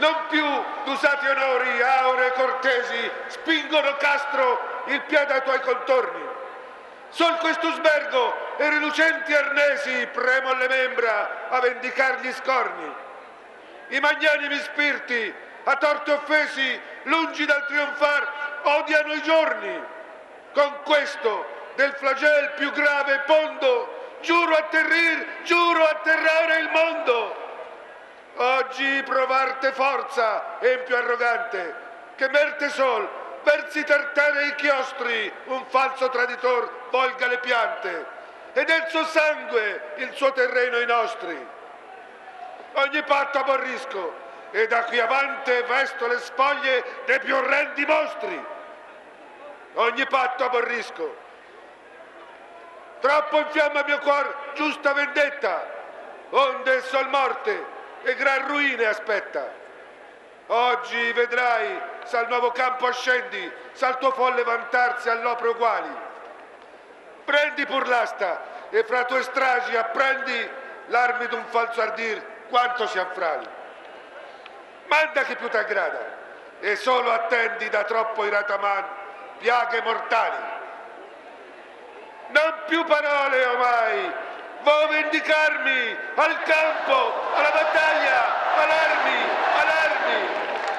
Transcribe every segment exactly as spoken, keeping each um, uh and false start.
Non più d'usati onori, auree cortesi, spingono Castro il piede ai tuoi contorni. Sol questo sbergo e rilucenti arnesi premo le membra a vendicar gli scorni. I magnanimi spiriti, a torti offesi, lungi dal trionfar, odiano i giorni. Con questo, del flagel più grave e pondo, giuro atterrir, giuro atterrare il mondo. Oggi provarte forza, empio arrogante, che merte sol, versi tertenei chiostri, un falso traditor volga le piante, e del suo sangue il suo terreno i nostri. Ogni patto aborrisco, e da qui avanti vesto le spoglie dei più orrendi mostri. Ogni patto aborrisco. Troppo infiamma il mio cuor giusta vendetta, onde sol morte e gran ruine aspetta. Oggi vedrai, s'al nuovo campo ascendi, s'al tuo folle vantarsi all'opre uguali. Prendi pur l'asta e fra tue stragi apprendi l'armi d'un falso ardir quanto siam frali. Manda chi più t'aggrada e solo attendi da troppo irata man piaghe mortali. Non più parole ormai, vo vendicarmi al campo, alla battaglia, all'armi, all'armi.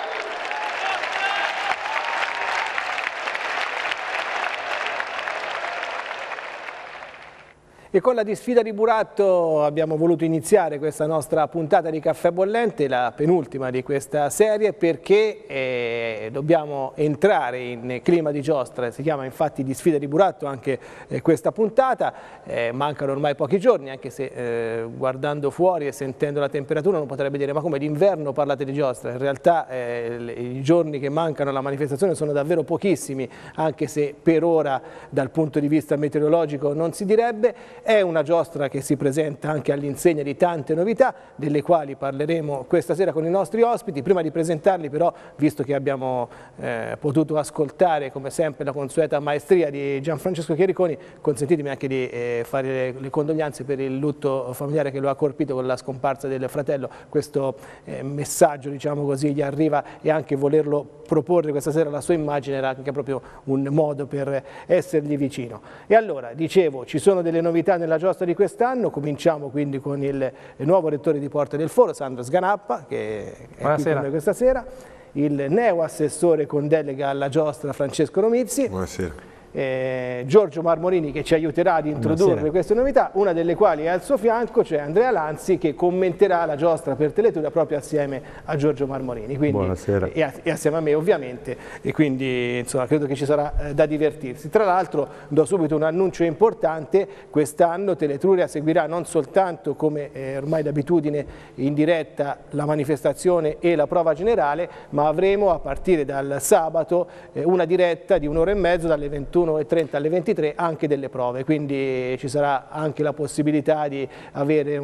E con la disfida di Buratto abbiamo voluto iniziare questa nostra puntata di Caffè Bollente, la penultima di questa serie, perché eh, dobbiamo entrare in clima di giostra. Si chiama infatti disfida di Buratto anche eh, questa puntata. Eh, mancano ormai pochi giorni, anche se eh, guardando fuori e sentendo la temperatura uno potrebbe dire: ma come d'inverno parlate di giostra? In realtà eh, le, i giorni che mancano alla manifestazione sono davvero pochissimi, anche se per ora dal punto di vista meteorologico non si direbbe. È una giostra che si presenta anche all'insegna di tante novità, delle quali parleremo questa sera con i nostri ospiti. Prima di presentarli però, visto che abbiamo eh, potuto ascoltare come sempre la consueta maestria di Gianfrancesco Chiericoni, consentitemi anche di eh, fare le, le condoglianze per il lutto familiare che lo ha colpito con la scomparsa del fratello. Questo eh, messaggio, diciamo così, gli arriva, e anche volerlo proporre questa sera la sua immagine era anche proprio un modo per essergli vicino. E allora, dicevo, ci sono delle novità nella giostra di quest'anno. Cominciamo quindi con il, il nuovo rettore di Porta del Foro, Sandro Sganappa, che è Buonasera. Qui con noi questa sera, il neo assessore con delega alla giostra Francesco Romizzi. Buonasera. Eh, Giorgio Marmorini, che ci aiuterà ad introdurre Buonasera. Queste novità, una delle quali è al suo fianco, c'è Andrea Lanzi, che commenterà la giostra per Teleturia proprio assieme a Giorgio Marmorini, quindi, Buonasera. E, a, e assieme a me ovviamente, e quindi insomma credo che ci sarà eh, da divertirsi. Tra l'altro do subito un annuncio importante: quest'anno Teleturia seguirà non soltanto, come eh, ormai d'abitudine, in diretta la manifestazione e la prova generale, ma avremo a partire dal sabato eh, una diretta di un'ora e mezzo dalle ventuno e trenta alle ventitré anche delle prove, quindi ci sarà anche la possibilità di avere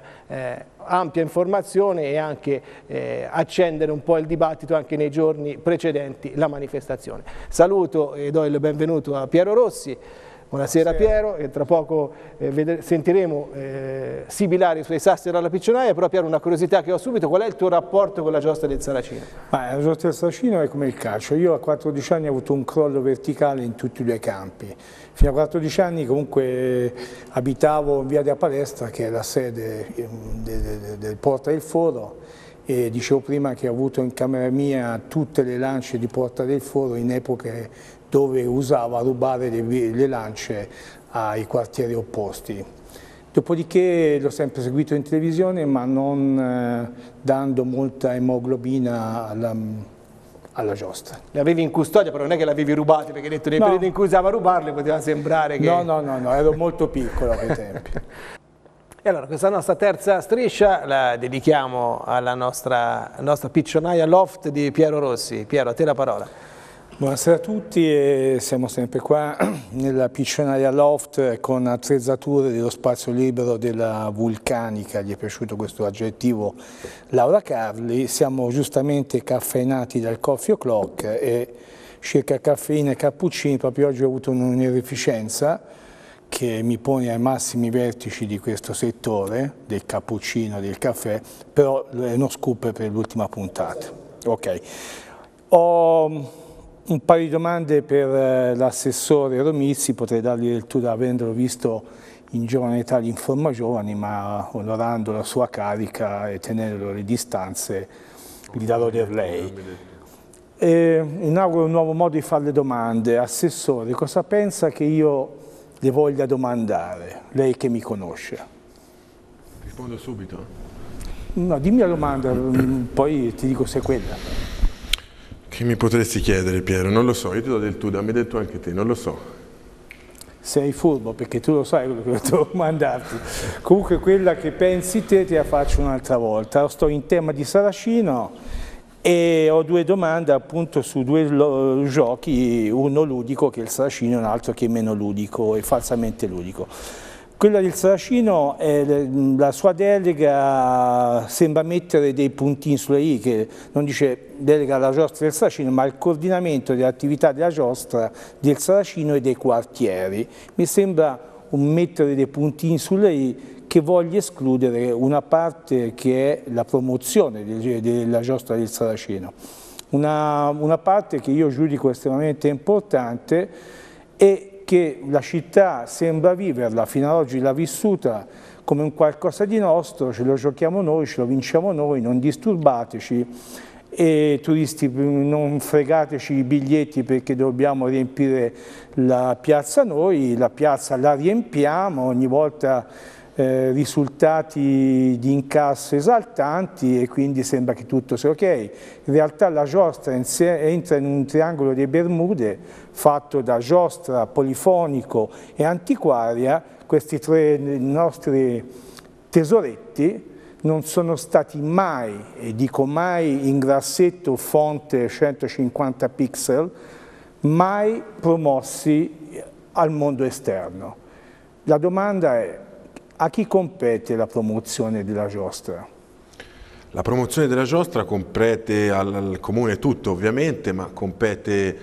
un'ampia eh, informazione e anche eh, accendere un po' il dibattito anche nei giorni precedenti la manifestazione. Saluto e do il benvenuto a Piero Rossi. Buonasera, Buonasera Piero, e tra poco eh, sentiremo eh, sibilare i suoi sasseri alla piccionaia. Però Piero, una curiosità che ho subito: qual è il tuo rapporto con la giostra del Saracino? Ma la giostra del Saracino è come il calcio. Io a quattordici anni ho avuto un crollo verticale in tutti i due campi. Fino a quattordici anni comunque eh, abitavo in via della Palestra, che è la sede eh, del, del, del Porta del Foro, e dicevo prima che ho avuto in camera mia tutte le lance di Porta del Foro in epoche dove usava rubare le, le lance ai quartieri opposti. Dopodiché l'ho sempre seguito in televisione, ma non eh, dando molta emoglobina alla, alla giostra. Le avevi in custodia, però non è che le avevi rubate, perché hai detto nei no. periodi in cui usava rubarle poteva sembrare che... No, no, no, no, ero molto piccolo a quei tempi. E allora, questa nostra terza striscia la dedichiamo alla nostra, nostra piccionaia loft di Piero Rossi. Piero, a te la parola. Buonasera a tutti, e siamo sempre qua nella piccionaia loft con attrezzature dello spazio libero della Vulcanica. Gli è piaciuto questo aggettivo, Laura Carli. Siamo giustamente caffeinati dal Coffee O'Clock e circa caffeina e cappuccini. Proprio oggi ho avuto un'inefficienza che mi pone ai massimi vertici di questo settore, del cappuccino, del caffè, però è uno scoop per l'ultima puntata. Ok. Ho un paio di domande per l'assessore Romizzi, potrei dargli del tutto avendolo visto in giovane età l'informa giovani, ma onorando la sua carica e tenendo le distanze, gli darò del lei. E inauguro un nuovo modo di fare le domande. Assessore, cosa pensa che io le voglia domandare, lei che mi conosce? Rispondo subito. No, dimmi la domanda, poi ti dico se è quella. Che mi potresti chiedere, Piero? Non lo so, io ti do del tu, dammi del tu anche te, non lo so. Sei furbo, perché tu lo sai quello che devo mandarti. Comunque quella che pensi te te la faccio un'altra volta. Sto in tema di Saracino e ho due domande appunto su due giochi, uno ludico che è il Saracino e un altro che è meno ludico e falsamente ludico. Quella del Saracino, è la sua delega sembra mettere dei puntini sulle i, che non dice delega alla giostra del Saracino, ma il coordinamento delle attività della giostra del Saracino e dei quartieri. Mi sembra un mettere dei puntini sulle i che voglia escludere una parte che è la promozione della giostra del Saracino. Una, una parte che io giudico estremamente importante e che la città sembra viverla, fino ad oggi l'ha vissuta come un qualcosa di nostro, ce lo giochiamo noi, ce lo vinciamo noi, non disturbateci e turisti non fregateci i biglietti perché dobbiamo riempire la piazza noi, la piazza la riempiamo, ogni volta eh, risultati di incasso esaltanti e quindi sembra che tutto sia ok. In realtà la giostra entra in un triangolo di Bermude fatto da giostra, polifonico e antiquaria. Questi tre nostri tesoretti non sono stati mai, e dico mai in grassetto fonte centocinquanta pixel, mai promossi al mondo esterno. La domanda è: a chi compete la promozione della giostra? La promozione della giostra compete al, al comune tutto ovviamente, ma compete,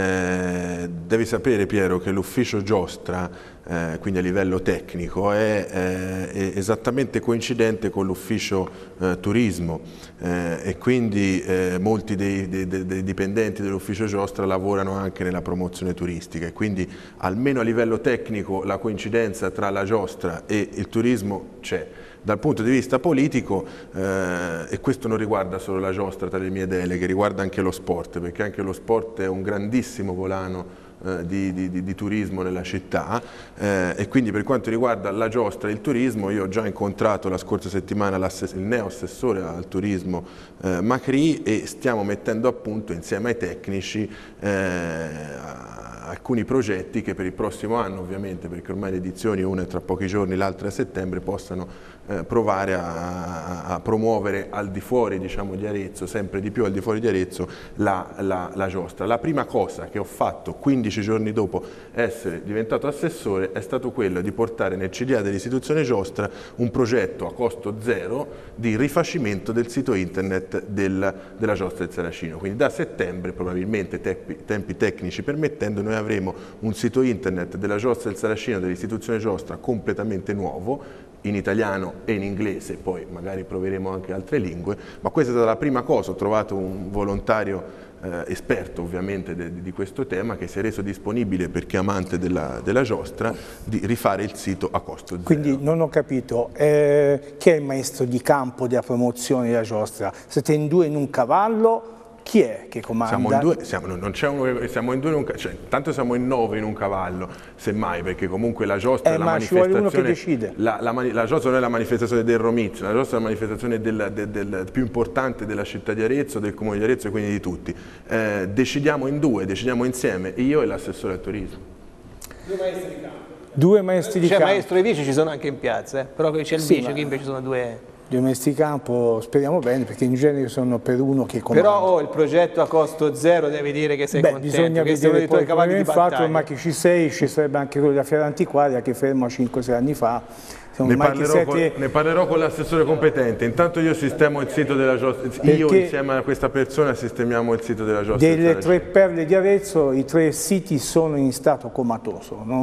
eh, devi sapere Piero che l'ufficio giostra, eh, quindi a livello tecnico, è, eh, è esattamente coincidente con l'ufficio eh, turismo eh, e quindi eh, molti dei, dei, dei dipendenti dell'ufficio giostra lavorano anche nella promozione turistica e quindi almeno a livello tecnico la coincidenza tra la giostra e il turismo c'è. Dal punto di vista politico, eh, e questo non riguarda solo la giostra tra le mie deleghe, riguarda anche lo sport, perché anche lo sport è un grandissimo volano eh, di, di, di turismo nella città eh, e quindi per quanto riguarda la giostra e il turismo, io ho già incontrato la scorsa settimana il neo-assessore al turismo eh, Macri e stiamo mettendo a punto insieme ai tecnici eh, alcuni progetti che per il prossimo anno ovviamente, perché ormai le edizioni una è tra pochi giorni, l'altra è a settembre, possano eh, provare a, a promuovere al di fuori diciamo, di Arezzo, sempre di più al di fuori di Arezzo, la, la, la giostra. La prima cosa che ho fatto quindici giorni dopo essere diventato assessore è stato quello di portare nel C D A dell'istituzione giostra un progetto a costo zero di rifacimento del sito internet del, della giostra del Saracino. Quindi da settembre, probabilmente tempi, tempi tecnici permettendo, noi avremo un sito internet della giostra del Saracino dell'istituzione giostra completamente nuovo, in italiano e in inglese, poi magari proveremo anche altre lingue, ma questa è stata la prima cosa. Ho trovato un volontario eh, esperto ovviamente de, di questo tema che si è reso disponibile, perché amante della, della giostra, di rifare il sito a costo zero. Quindi non ho capito, eh, chi è il maestro di campo della promozione della giostra? Siete in due in un cavallo? Chi è che comanda? Siamo in due, siamo, non c'è uno, siamo in due in un, cioè, tanto siamo in nove in un cavallo, semmai, perché comunque la giostra eh, è la ma manifestazione. Ci vuole uno che decide. La, la, la giostra non è la manifestazione del Romizio, la giostra è la manifestazione del, del, del più importante della città di Arezzo, del comune di Arezzo e quindi di tutti. Eh, decidiamo in due, decidiamo insieme, io e l'assessore al turismo. Due maestri di campo. Due maestri di campo. campo. Maestro e vice ci sono anche in piazza, eh? Però c'è il sì, vice, ma... che invece sono due... Due maestri di campo, speriamo bene, perché in genere sono per uno che comanda. Però oh, il progetto a costo zero devi dire che sei Beh, contento. bisogna che vedere poi come è fatto, ma che che ci sei, ci sarebbe anche quello della Fiera Antiquaria che fermo cinque sei anni fa. Ne parlerò, siete... con, ne parlerò con l'assessore competente. Intanto io sistemo il sito della giostra, io insieme a questa persona sistemiamo il sito della giostra. Delle tre perle di Arezzo, i tre siti sono in stato comatoso. Non...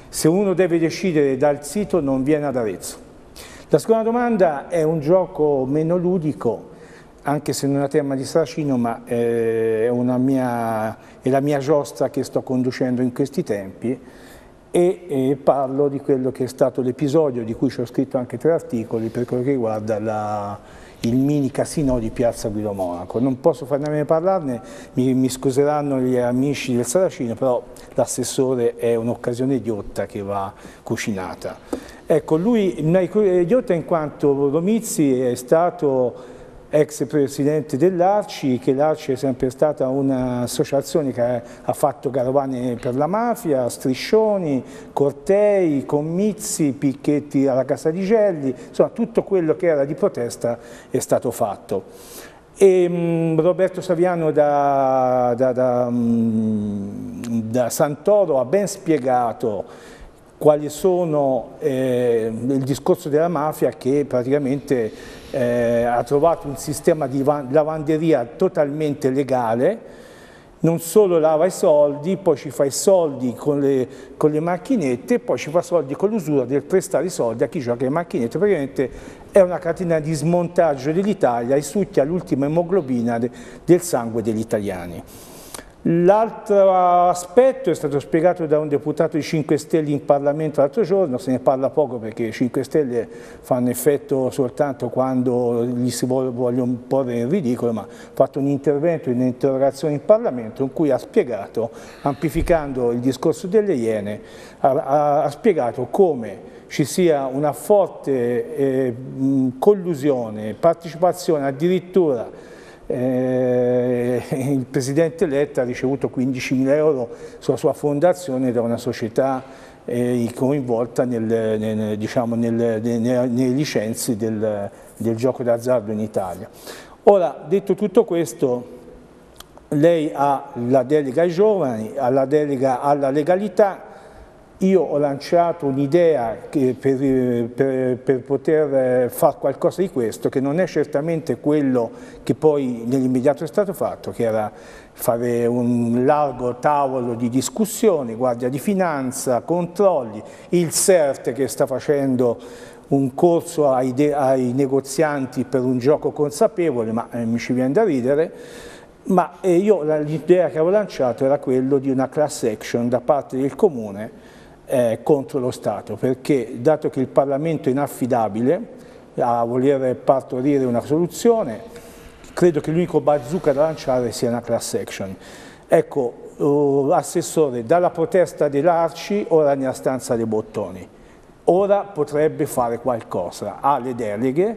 Se uno deve decidere dal sito non viene ad Arezzo. La seconda domanda è un gioco meno ludico, anche se non è tema di Saracino, ma è, una mia, è la mia giostra che sto conducendo in questi tempi, e, e parlo di quello che è stato l'episodio di cui ci ho scritto anche tre articoli per quello che riguarda la, il mini casino di Piazza Guido Monaco. Non posso farne parlarne, mi, mi scuseranno gli amici del Saracino, però l'assessore è un'occasione ghiotta che va cucinata. Ecco, lui è ghiotta in quanto Romizzi è stato ex presidente dell'Arci, che l'Arci è sempre stata un'associazione che ha fatto carovane per la mafia, striscioni, cortei, comizi, picchetti alla Casa di Gelli, insomma tutto quello che era di protesta è stato fatto. E um, Roberto Saviano da, da, da, um, da Santoro ha ben spiegato quali sono eh, il discorso della mafia, che praticamente eh, ha trovato un sistema di lavanderia totalmente legale, non solo lava i soldi, poi ci fa i soldi con le, con le macchinette, poi ci fa soldi con l'usura del prestare i soldi a chi gioca le macchinette. Praticamente è una catena di smontaggio dell'Italia e succhia l'ultima emoglobina de, del sangue degli italiani. L'altro aspetto è stato spiegato da un deputato di cinque Stelle in Parlamento l'altro giorno, se ne parla poco perché i cinque Stelle fanno effetto soltanto quando gli si vogliono porre in ridicolo, ma ha fatto un intervento, un'interrogazione in Parlamento in cui ha spiegato, amplificando il discorso delle Iene, ha, ha, ha spiegato come ci sia una forte eh, collusione, partecipazione, addirittura Eh, il presidente Letta ha ricevuto quindicimila euro sulla sua fondazione da una società eh, coinvolta nel, nel, diciamo, nel, nel, nei licenzi del, del gioco d'azzardo in Italia. Ora, detto tutto questo, lei ha la delega ai giovani, ha la delega alla legalità. Io ho lanciato un'idea per, per, per poter fare qualcosa di questo, che non è certamente quello che poi nell'immediato è stato fatto, che era fare un largo tavolo di discussione, Guardia di Finanza, controlli, il S E R T che sta facendo un corso ai, ai negozianti per un gioco consapevole, ma eh, mi ci viene da ridere. Ma eh, io l'idea che avevo lanciato era quello di una class action da parte del Comune Eh, contro lo Stato, perché dato che il Parlamento è inaffidabile a voler partorire una soluzione, credo che l'unico bazooka da lanciare sia una class action. Ecco, uh, assessore, dalla protesta dell'Arci ora nella stanza dei bottoni, ora potrebbe fare qualcosa, ha le deleghe,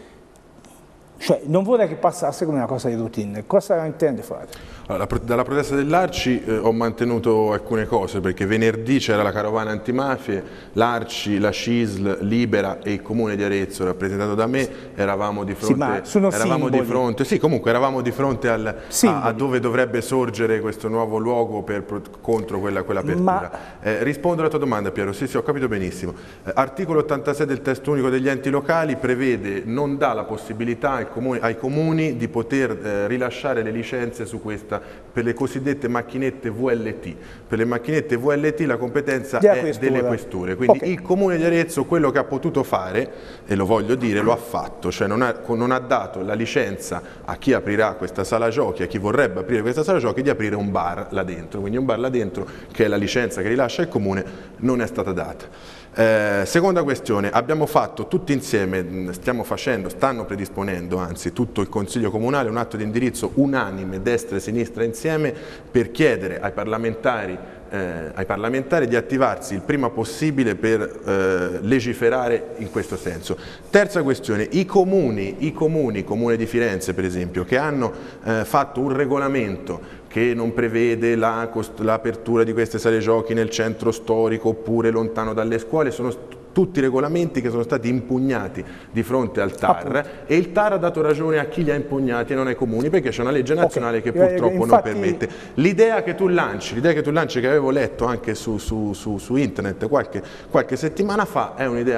cioè non vorrei che passasse come una cosa di routine. Cosa intende fare? Allora, dalla protesta dell'Arci eh, ho mantenuto alcune cose, perché venerdì c'era la carovana antimafie, l'Arci, la C I S L, Libera e il Comune di Arezzo, rappresentato da me, eravamo di fronte, sì, ma sono eravamo di fronte, sì, comunque eravamo di fronte al, a, a dove dovrebbe sorgere questo nuovo luogo per, contro quella, quella apertura. Ma... Eh, rispondo alla tua domanda, Piero, sì, sì, ho capito benissimo. Eh, articolo ottantasei del testo unico degli enti locali prevede, non dà la possibilità al comune, ai comuni di poter eh, rilasciare le licenze su questa per le cosiddette macchinette V L T. Per le macchinette V L T la competenza è questura. delle questure, quindi okay. Il Comune di Arezzo quello che ha potuto fare, e lo voglio dire, lo ha fatto, cioè non ha, non ha dato la licenza a chi aprirà questa sala giochi, a chi vorrebbe aprire questa sala giochi, di aprire un bar là dentro, quindi un bar là dentro, che è la licenza che rilascia il Comune, non è stata data. Eh, seconda questione, abbiamo fatto tutti insieme, stiamo facendo, stanno predisponendo anzi tutto il Consiglio Comunale un atto di indirizzo unanime, destra e sinistra insieme, per chiedere ai parlamentari, eh, ai parlamentari di attivarsi il prima possibile per eh, legiferare in questo senso. Terza questione, i comuni, i comuni, Comune di Firenze per esempio, che hanno eh, fatto un regolamento che non prevede l'apertura di queste sale giochi nel centro storico oppure lontano dalle scuole, sono tutti regolamenti che sono stati impugnati di fronte al T A R. Appunto. E il T A R ha dato ragione a chi li ha impugnati e non ai comuni, perché c'è una legge nazionale okay. che purtroppo Infatti... non permette. L'idea che tu lanci, l'idea che tu lanci, che avevo letto anche su, su, su, su internet qualche, qualche settimana fa, è un'idea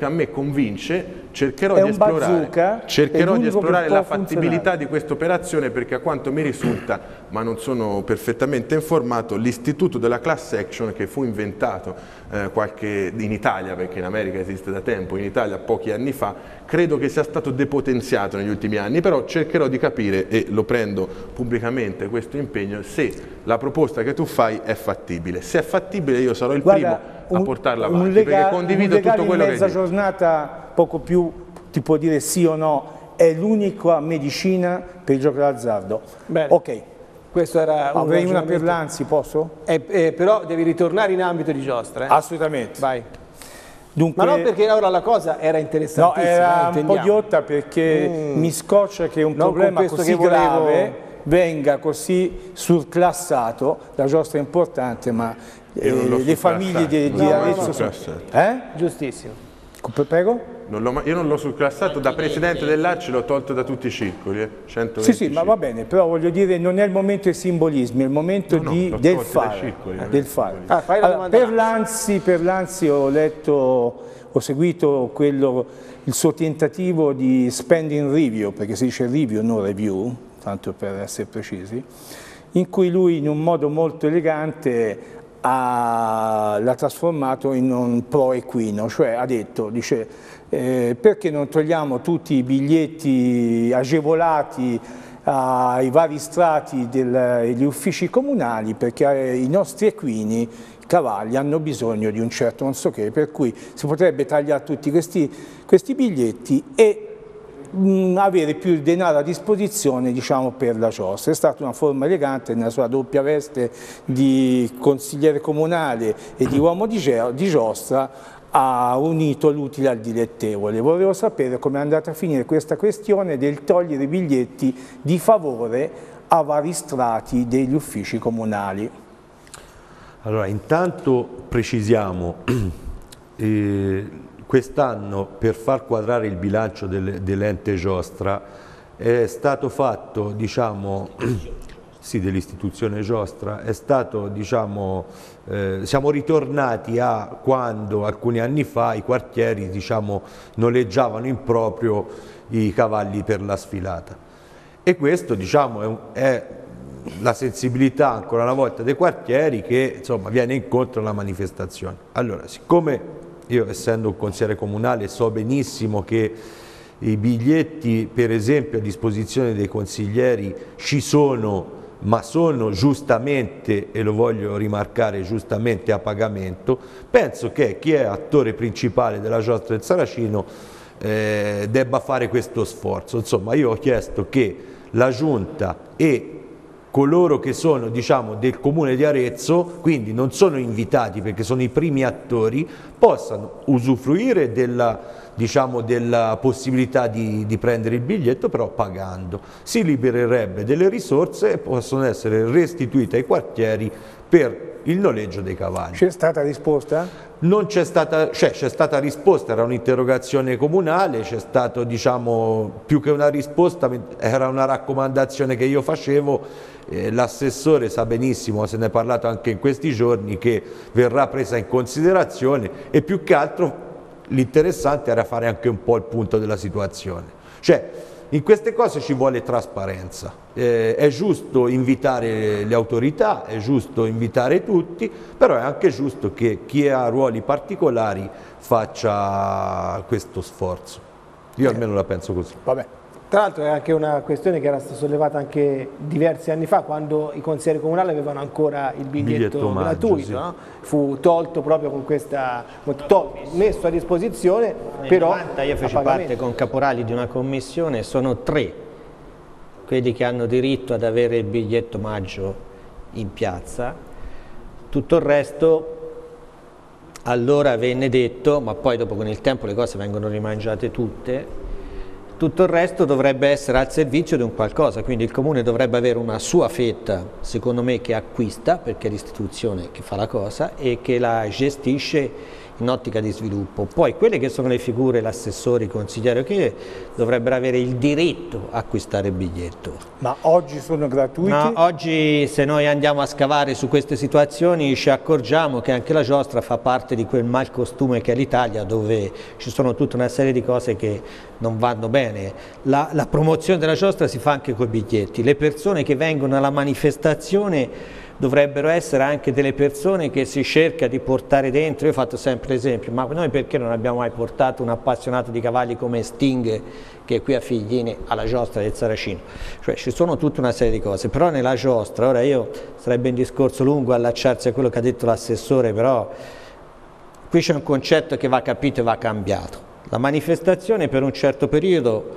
che a me convince, cercherò È di un bazooka, esplorare, cercherò è di l'unico che esplorare può la fattibilità funzionare. di questa operazione, perché a quanto mi risulta, ma non sono perfettamente informato, l'istituto della class action che fu inventato eh, qualche, in Italia, perché in America esiste da tempo, in Italia pochi anni fa, credo che sia stato depotenziato negli ultimi anni, però cercherò di capire, e lo prendo pubblicamente questo impegno, se la proposta che tu fai è fattibile. Se è fattibile io sarò il Guarda, primo a un, portarla un avanti, lega, perché condivido un tutto quello in che mezza dici. giornata, poco più, ti può dire sì o no, è l'unica medicina per il gioco d'azzardo. Bene. Ok. Questo era un Avrei una per ragionamento. l'Anzi, posso? Eh, eh, però devi ritornare in ambito di giostra. Eh? Assolutamente. Vai. Dunque, Ma non perché ora la cosa era no, interessantissima. era eh, un po' ghiotta perché Mm. mi scoccia che un Non problema con questo così che volevo- grave venga così surclassato. La giostra è importante, ma eh, Io non l'ho le famiglie di, surclassato, di non l'ho Arezzo sono... surclassato. Eh? Giustissimo. Prego? Non l'ho- io non l'ho surclassato, da presidente dell'A C I l'ho tolto da tutti i circoli, eh, centoventi Sì, sì, ma va bene, però voglio dire, non è il momento dei simbolismi, è il momento No, no, di- l'ho del tolto dai fare. circoli, eh, eh. del fare. Ah, fai la Allora, domanda per Lanzi. l'Anzi, per l'Anzi ho letto, ho seguito quello, il suo tentativo di spending review, perché si dice review, non review, tanto per essere precisi, in cui lui in un modo molto elegante ha- l'ha trasformato in un pro equino, cioè ha detto, dice, eh, perché non togliamo tutti i biglietti agevolati ai vari strati del- degli uffici comunali, perché eh, i nostri equini, i cavalli, hanno bisogno di un certo non so che, per cui si potrebbe tagliare tutti questi, questi biglietti e mh, avere più denaro a disposizione, diciamo, per la giostra. È stata una forma elegante nella sua doppia veste di consigliere comunale e di uomo di, ge- di giostra, ha unito l'utile al dilettevole. Volevo sapere come è andata a finire questa questione del togliere i biglietti di favore a vari strati degli uffici comunali. Allora, intanto precisiamo, eh, quest'anno per far quadrare il bilancio del, dell'ente giostra è stato fatto, diciamo, sì, dell'istituzione giostra, è stato, diciamo, eh, siamo ritornati a quando alcuni anni fa i quartieri, diciamo, noleggiavano in proprio i cavalli per la sfilata. E questo, diciamo, è, un, è la sensibilità ancora una volta dei quartieri che, insomma, viene incontro alla manifestazione. Allora, siccome io, essendo un consigliere comunale, so benissimo che i biglietti, per esempio, a disposizione dei consiglieri ci sono, ma sono giustamente, e lo voglio rimarcare, giustamente a pagamento, penso che chi è attore principale della giostra del Saracino eh, debba fare questo sforzo. Insomma, io ho chiesto che la Giunta e coloro che sono, diciamo, del comune di Arezzo, quindi non sono invitati perché sono i primi attori, possano usufruire della, diciamo, della possibilità di, di prendere il biglietto, però pagando. Si libererebbe delle risorse e possono essere restituite ai quartieri per il noleggio dei cavalli. C'è stata risposta? Non c'è stata, cioè, c'è stata risposta, era un'interrogazione comunale, c'è stato, diciamo, più che una risposta, era una raccomandazione che io facevo, eh, l'assessore sa benissimo, se ne è parlato anche in questi giorni, che verrà presa in considerazione e più che altro l'interessante era fare anche un po' il punto della situazione. Cioè, in queste cose ci vuole trasparenza, eh, è giusto invitare le autorità, è giusto invitare tutti, però è anche giusto che chi ha ruoli particolari faccia questo sforzo. Io almeno la penso così. Vabbè. Tra l'altro è anche una questione che era stata sollevata anche diversi anni fa, quando i consiglieri comunali avevano ancora il biglietto, Biglietto omaggio, gratuito, sì. no? Fu tolto proprio con questa, tol- messo a disposizione, Nel però novanta io a feci pagamento. parte con Caporali di una commissione, sono tre quelli che hanno diritto ad avere il biglietto omaggio in piazza, tutto il resto allora venne detto, ma poi dopo con il tempo le cose vengono rimangiate tutte, tutto il resto dovrebbe essere al servizio di un qualcosa, quindi il comune dovrebbe avere una sua fetta, secondo me, che acquista, perché è l'istituzione che fa la cosa e che la gestisce in ottica di sviluppo. Poi quelle che sono le figure, l'assessore, i consiglieri, che dovrebbero avere il diritto a acquistare il biglietto. Ma oggi sono gratuiti? No, oggi se noi andiamo a scavare su queste situazioni ci accorgiamo che anche la giostra fa parte di quel malcostume che è l'Italia, dove ci sono tutta una serie di cose che non vanno bene. La, la promozione della giostra si fa anche con i biglietti. Le persone che vengono alla manifestazione dovrebbero essere anche delle persone che si cerca di portare dentro. Io ho fatto sempre l'esempio, ma noi perché non abbiamo mai portato un appassionato di cavalli come Sting, che è qui a Figline, alla giostra del Saracino? Cioè ci sono tutta una serie di cose, però nella giostra, ora io sarebbe un discorso lungo allacciarsi a quello che ha detto l'assessore, però qui c'è un concetto che va capito e va cambiato. La manifestazione per un certo periodo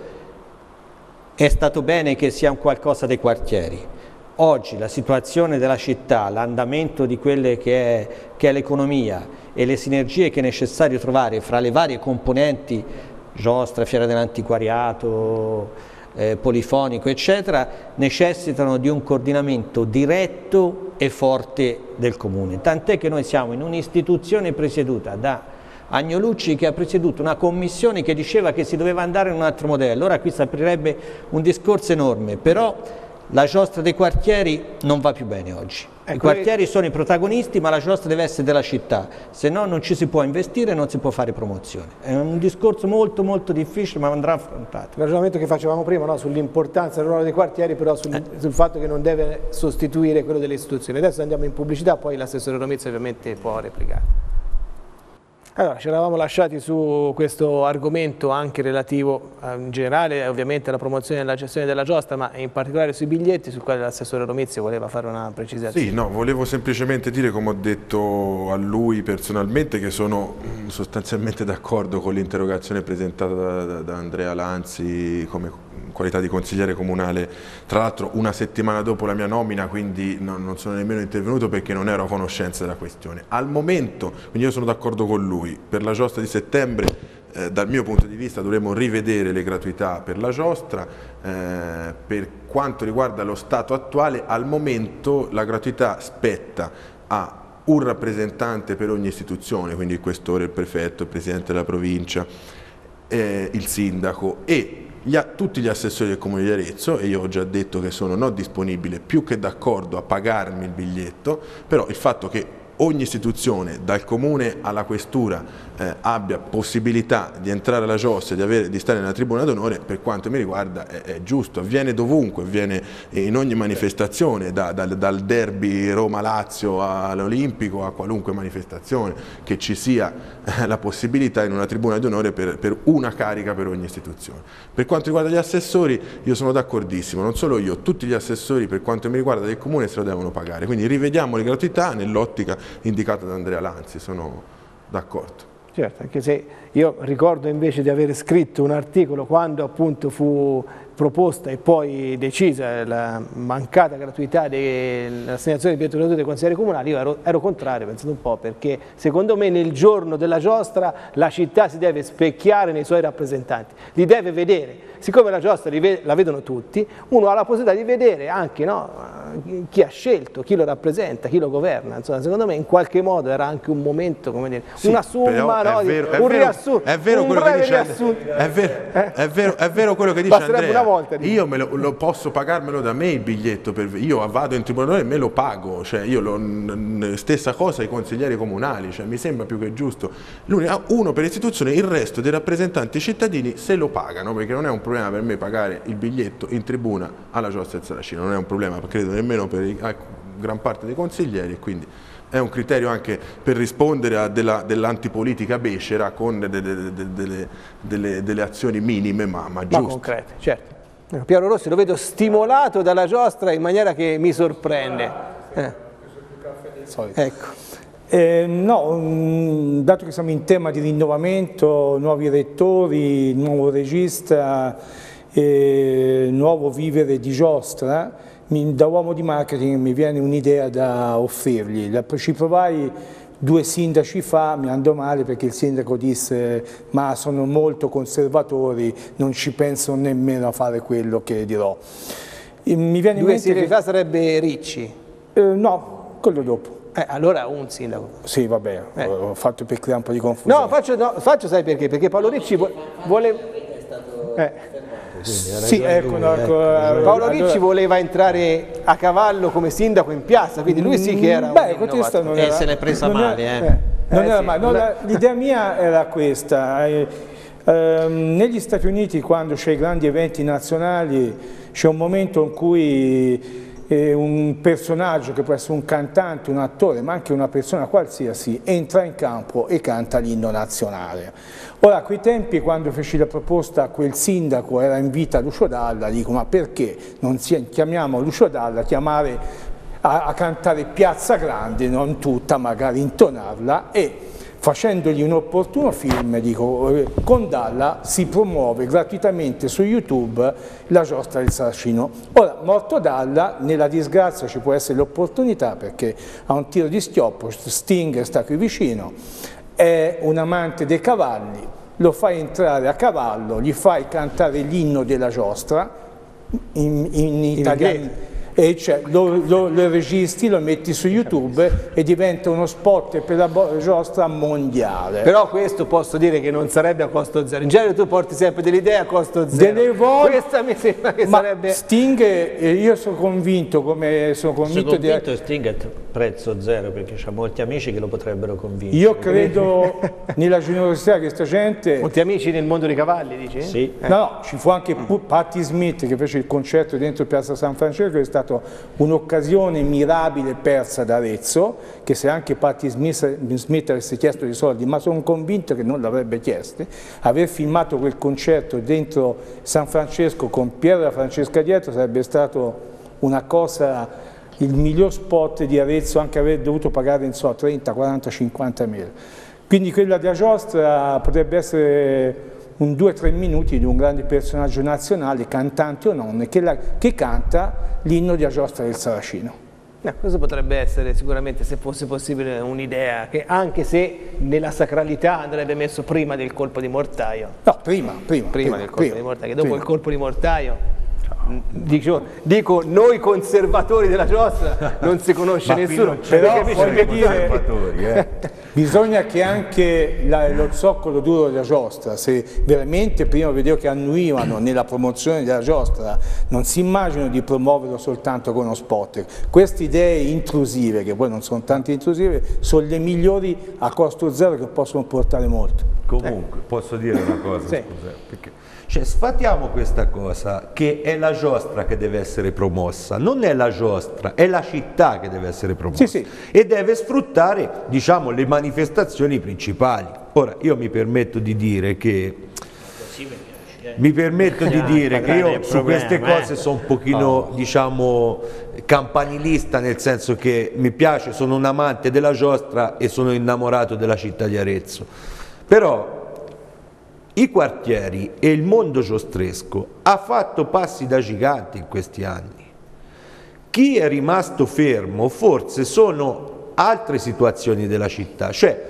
è stato bene che sia un qualcosa dei quartieri. Oggi la situazione della città, l'andamento di quelle che è, che è l'economia e le sinergie che è necessario trovare fra le varie componenti, giostra, fiera dell'antiquariato, eh, polifonico, eccetera, necessitano di un coordinamento diretto e forte del comune. Tant'è che noi siamo in un'istituzione presieduta da Agnoloucci, che ha presieduto una commissione che diceva che si doveva andare in un altro modello. Ora qui si aprirebbe un discorso enorme, però la giostra dei quartieri non va più bene oggi. I ecco, quartieri sono i protagonisti, ma la giostra deve essere della città, se no non ci si può investire e non si può fare promozione. È un discorso molto molto difficile, ma andrà affrontato. Il ragionamento che facevamo prima, no? Sull'importanza del ruolo dei quartieri, però sul, eh. sul fatto che non deve sostituire quello delle istituzioni. Adesso andiamo in pubblicità, poi l'assessore Romizzi ovviamente può replicare. Allora, ci eravamo lasciati su questo argomento anche relativo eh, in generale ovviamente alla promozione e alla gestione della giostra, ma in particolare sui biglietti, sul quale l'assessore Romizzi voleva fare una precisazione. Sì, no, volevo semplicemente dire, come ho detto a lui personalmente, che sono sostanzialmente d'accordo con l'interrogazione presentata da, da, da Andrea Lanzi come qualità di consigliere comunale, tra l'altro una settimana dopo la mia nomina, quindi non, non sono nemmeno intervenuto perché non ero a conoscenza della questione. Al momento, quindi io sono d'accordo con lui, per la giostra di settembre eh, dal mio punto di vista dovremmo rivedere le gratuità per la giostra. Eh, per quanto riguarda lo stato attuale, al momento la gratuità spetta a un rappresentante per ogni istituzione, quindi il questore, il prefetto, il presidente della provincia, eh, il sindaco e Gli, tutti gli assessori del Comune di Arezzo, e io ho già detto che sono non disponibile, più che d'accordo a pagarmi il biglietto, però il fatto che ogni istituzione, dal Comune alla Questura, eh, abbia possibilità di entrare alla giostra e di, avere, di stare nella tribuna d'onore, per quanto mi riguarda è, è giusto, avviene dovunque, avviene in ogni manifestazione, da, da, dal derby Roma-Lazio all'Olimpico a qualunque manifestazione, che ci sia eh, la possibilità in una tribuna d'onore per, per una carica per ogni istituzione. Per quanto riguarda gli assessori, io sono d'accordissimo, non solo io, tutti gli assessori per quanto mi riguarda del Comune se lo devono pagare, quindi rivediamo le gratuità nell'ottica indicata da Andrea Lanzi, sono d'accordo. Certo, anche se io ricordo invece di aver scritto un articolo quando appunto fu proposta e poi decisa la mancata gratuità dell'assegnazione del biglietto dei consiglieri comunali, io ero, ero contrario, pensate un po', perché secondo me nel giorno della giostra la città si deve specchiare nei suoi rappresentanti, li deve vedere. Siccome la giostra la vedono tutti, uno ha la possibilità di vedere anche, no, chi ha scelto, chi lo rappresenta, chi lo governa. Insomma, secondo me in qualche modo era anche un momento, come dire, sì, una somma, no, vero, un riassunto, è vero un quello che dice riassunto. È vero, eh? è, vero, è vero quello che dice Andrea. Una volta, io me lo, lo posso pagarmelo da me il biglietto, per, io vado in tribunale e me lo pago, cioè io lo, stessa cosa ai consiglieri comunali, cioè mi sembra più che giusto. Uno per istituzione, il resto dei rappresentanti cittadini se lo pagano, perché non è un problema per me pagare il biglietto in tribuna alla giostra del Saracino, non è un problema, credo nemmeno per i, gran parte dei consiglieri, e quindi è un criterio anche per rispondere a dell'antipolitica becera con delle, delle, delle, delle, delle azioni minime ma, ma giuste. Ma concrete, certo. Piero Rossi lo vedo stimolato dalla giostra in maniera che mi sorprende. Eh. Ecco. Eh, no, dato che siamo in tema di rinnovamento, nuovi rettori, nuovo regista, eh, nuovo vivere di giostra, mi, da uomo di marketing mi viene un'idea da offrirgli. La, ci provai due sindaci fa, mi andò male perché il sindaco disse ma sono molto conservatori, non ci pensano nemmeno a fare quello che dirò. E mi viene due in mente sindaci che, fa sarebbe Ricci? Eh, no, quello dopo. Eh, allora un sindaco. Sì, vabbè, Eh. ho fatto per creare un po' di confusione. No, faccio, no, faccio sai perché? Perché Paolo Ricci vo- vuole... Eh. Sì, ecco, no, ecco, Paolo allora- Ricci voleva entrare a cavallo come sindaco in piazza, quindi lui sì che era Beh, un questa innovatore. non E era, se l'è presa non male, era- eh. non Eh, era sì, male. No, non la- l'idea mia era questa. eh, ehm, negli Stati Uniti, quando c'è i grandi eventi nazionali, c'è un momento in cui eh, un personaggio, che può essere un cantante, un attore, ma anche una persona qualsiasi, entra in campo e canta l'inno nazionale. Ora, a quei tempi, quando feci la proposta a quel sindaco, era in vita Lucio Dalla, dico, ma perché non si- chiamiamo Lucio Dalla, chiamare a, a cantare Piazza Grande, non tutta, magari intonarla, e facendogli un opportuno film, dico, eh, con Dalla si promuove gratuitamente su YouTube la giostra del Saracino. Ora, morto Dalla, nella disgrazia ci può essere l'opportunità, perché ha un tiro di schioppo, Sting sta qui vicino, è un amante dei cavalli, lo fai entrare a cavallo, gli fai cantare l'inno della giostra in, in italiano. E cioè, lo, lo, lo registi, lo metti su YouTube e diventa uno spot per la giostra mondiale. Però questo posso dire che non sarebbe a costo zero. In genere tu porti sempre delle idee a costo zero. Delle volte, questa mi sembra che ma sarebbe... Sting, eh, io sono convinto, come sono Sono convinto, convinto di... che Sting è prezzo zero, perché c'ha molti amici che lo potrebbero convincere. Io credo nella generosità di questa gente. Molti amici nel mondo dei cavalli, dici? Sì. No, no, ci fu anche Patti Smith che fece il concerto dentro Piazza San Francesco, che è stata un'occasione mirabile persa da Arezzo, che se anche Patti Smith, Smith avesse chiesto dei soldi, ma sono convinto che non l'avrebbe chiesto, aver filmato quel concerto dentro San Francesco con Piero e Francesca dietro sarebbe stato una cosa, il miglior spot di Arezzo, anche aver dovuto pagare, non so, trenta, quaranta, cinquanta mila. Quindi quella della giostra potrebbe essere un due tre minuti di un grande personaggio nazionale, cantante o non, che, la, che canta l'inno di giostra del Saracino. No, questo potrebbe essere sicuramente, se fosse possibile, un'idea che anche se nella sacralità andrebbe messo prima del colpo di mortaio. No, prima, prima. Prima del colpo prima, di mortaio, che dopo prima. il colpo di mortaio... Dico, dico, noi conservatori della giostra non si conosce Ma qui nessuno. non c'è- Però Capisci? voglio dire, conservatori, eh. bisogna che anche la- lo zoccolo duro della giostra, se veramente prima vedevo che annuivano nella promozione della giostra, non si immaginano di promuoverlo soltanto con uno spot. Queste idee intrusive, che poi non sono tanto intrusive, sono le migliori a costo zero che possono portare molto. Comunque, posso dire una cosa, Sì. scusa, perché cioè, sfatiamo questa cosa, che è la giostra che deve essere promossa, non è la giostra, è la città che deve essere promossa, Sì, sì. e deve sfruttare, diciamo, le manifestazioni principali. Ora, io mi permetto di dire che mi permetto di dire che io su queste cose sono un pochino, diciamo, campanilista, nel senso che mi piace, sono un amante della giostra e sono innamorato della città di Arezzo, però i quartieri e il mondo giostresco ha fatto passi da gigante in questi anni. Chi è rimasto fermo forse sono altre situazioni della città, cioè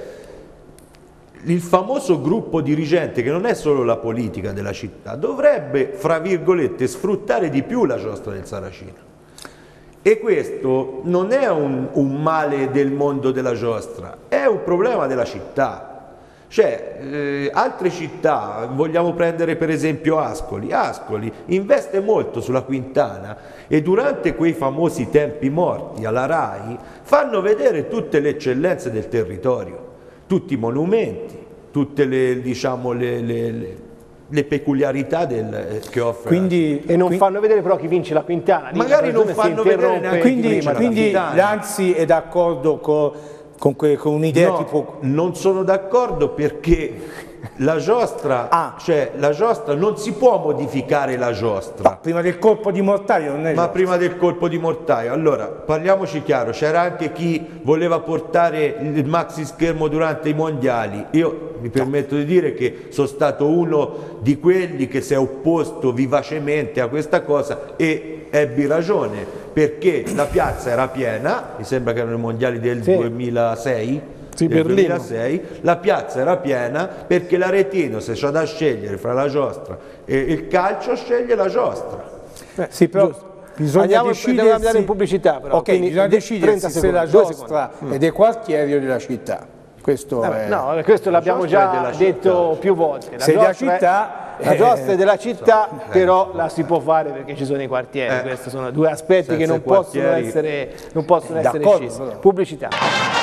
il famoso gruppo dirigente, che non è solo la politica della città, dovrebbe, fra virgolette, sfruttare di più la giostra del Saracino. E questo non è un, un male del mondo della giostra, è un problema della città. Cioè, eh, altre città, vogliamo prendere per esempio Ascoli, Ascoli investe molto sulla Quintana e durante quei famosi tempi morti alla RAI fanno vedere tutte le eccellenze del territorio, tutti i monumenti, tutte le, diciamo, le, le, le, le peculiarità del, che offre. Quindi, E non qui- fanno vedere però chi vince la Quintana. Lì, Magari non presume, si fanno vedere interrompe neanche il quindi, clima della quindi Quintana. l'Anzi è d'accordo con, con, que- con un'idea No, tipo... non sono d'accordo perché la giostra, Ah. cioè la giostra non si può modificare la giostra. Ma prima del colpo di mortaio non è Ma giusto. prima del colpo di mortaio, allora parliamoci chiaro, c'era anche chi voleva portare il maxi schermo durante i mondiali. Io mi permetto di dire che sono stato uno di quelli che si è opposto vivacemente a questa cosa e ebbi ragione, perché la piazza era piena, mi sembra che erano i mondiali del Sì. duemilasei. Sì, del Berlino. duemilasei, la piazza era piena perché l'Aretino, se c'ha da scegliere fra la giostra e il calcio, sceglie la giostra. Eh, Sì, però giusto. Bisogna Andiamo, decidersi, dobbiamo andare in pubblicità però. Ok, bisogna decidersi se la giostra mm. è dei quartieri o della città. Questo Vabbè, è... no, questo l'abbiamo già detto città. più volte. La Se della giostra città... è, la giostra è della città, eh. però la si può fare perché ci sono i quartieri. Eh. Questi sono due aspetti Senza che non i possono quartieri- essere, non possono essere D'accordo, scesi. però. Pubblicità.